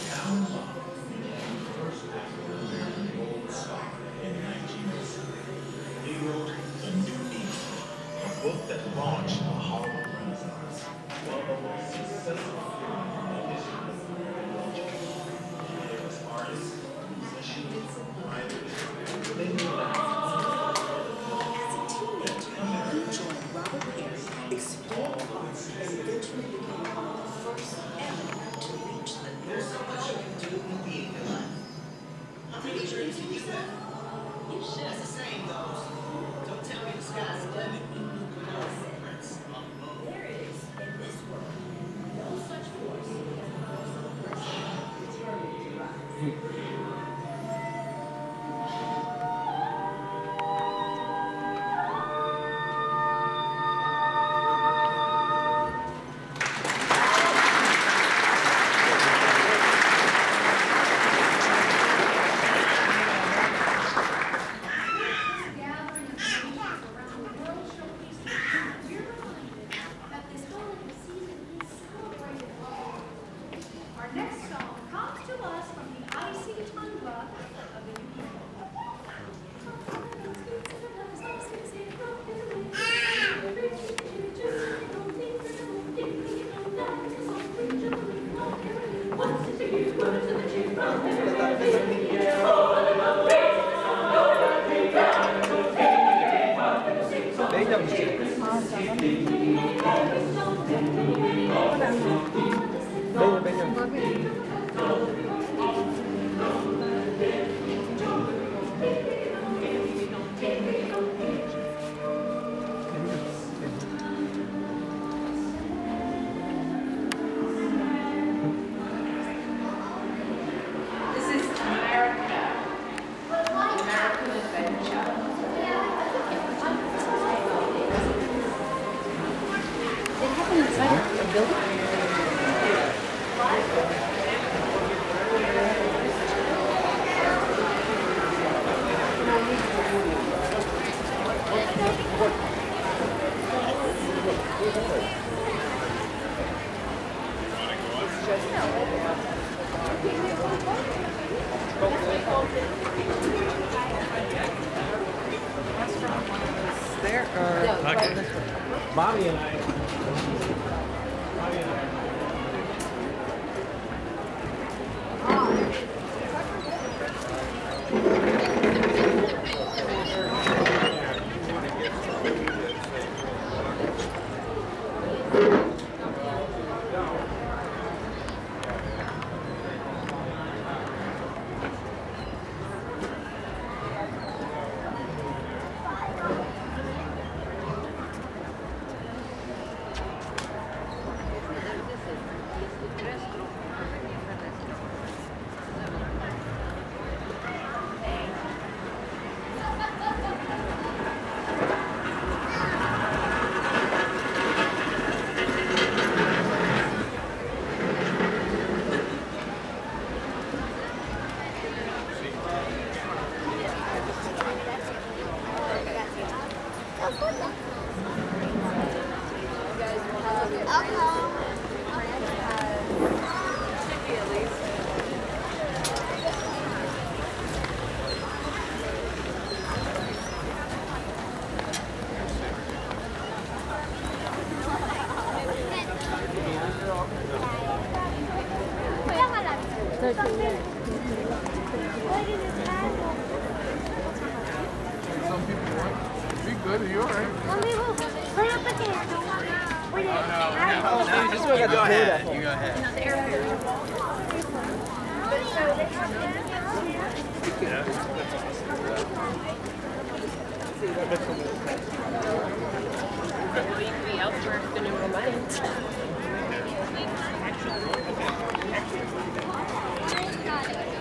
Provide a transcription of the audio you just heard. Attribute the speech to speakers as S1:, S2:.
S1: First African-American gold star in 1907. He wrote The New Negro, a book that launched the Harlem Renaissance. One of the most successful films in the history of American culture. Famous artists, musicians, writers, they knew that.
S2: As a teenager, he joined Robert Perry, explored art, and eventually became one of the first ever to reach the
S3: There's so much you can do in being alive. How many dreams can you have? You should. As the saying goes, don't tell me the sky's the limit. Come on, Prince.
S4: There is, in this world, no such force as the force of a person determined to rise.
S5: Gathering of nations around the world showcase the fact we're reminded that this holiday season is celebrated all. Our next song comes to us from the icy tundra of the Yukon.
S6: This is America, American Adventure.
S7: It happened inside a building?
S8: There or okay. Bobby and I.
S9: Some people want. Be good. Are you all right?
S5: Bring up the candle.
S8: You still got the ahead.
S3: You go ahead.
S6: We can be out for afternoon romantic.